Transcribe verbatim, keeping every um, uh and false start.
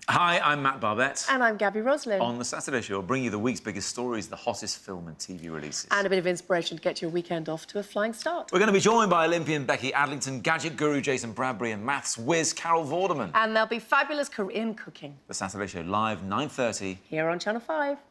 Hi, I'm Matt Barbette. And I'm Gabby Roslin. On The Saturday Show, I'll bring you the week's biggest stories, the hottest film and T V releases. And a bit of inspiration to get your weekend off to a flying start. We're going to be joined by Olympian Becky Adlington, gadget guru Jason Bradbury and maths whiz Carol Vorderman. And there'll be fabulous Korean cooking. The Saturday Show, live nine thirty. Here on Channel five.